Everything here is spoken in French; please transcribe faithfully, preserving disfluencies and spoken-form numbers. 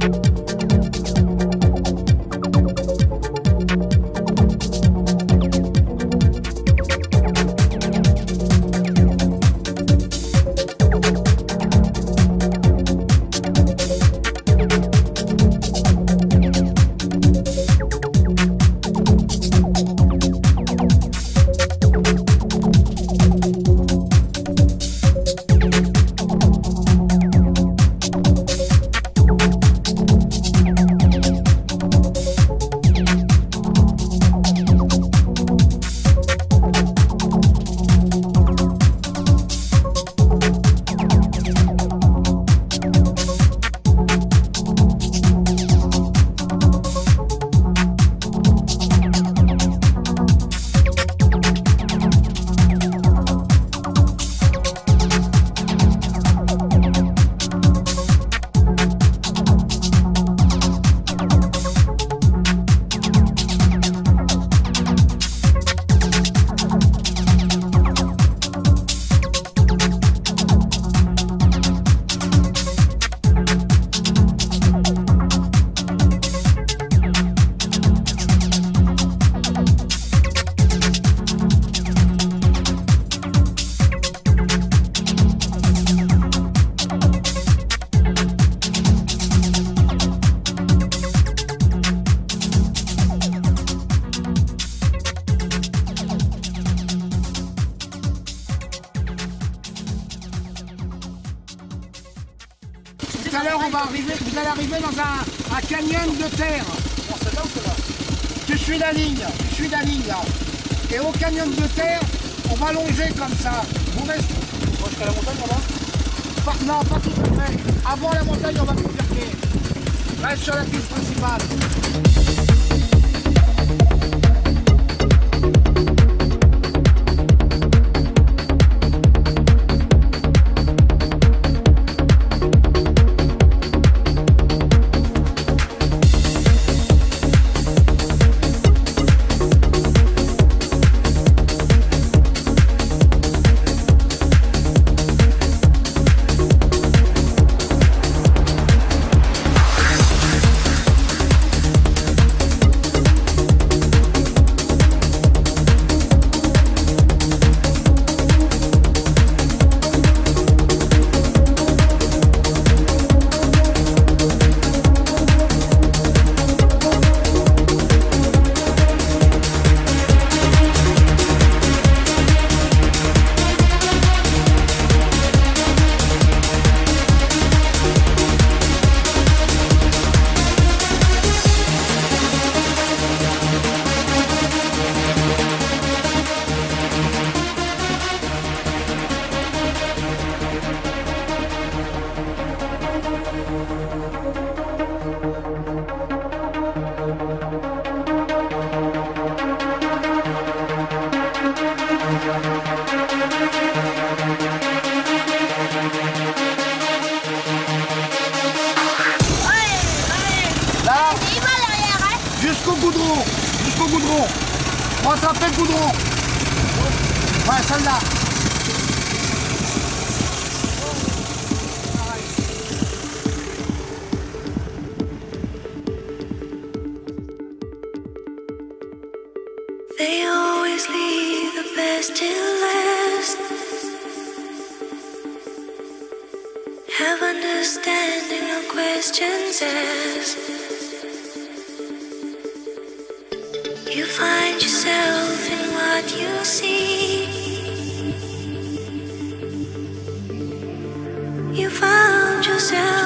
Tout à l'heure, on va arriver, vous allez arriver dans un, un canyon de terre. Bon, c'est là ou c'est là? Tu suis la ligne, tu suis la ligne là. Et au canyon de terre, on va longer comme ça. Vous restez. Moi, jusqu'à la montagne là-bas? Pas, non, pas tout à fait. Avant la montagne, on va bifurquer. Reste sur la piste principale. Jusqu'au goudron, jusqu'au goudron. Rattrapez le goudron. Ouais, celle-là. They always leave the best till last. Have understanding, no questions asked. You find yourself in what you see. You found yourself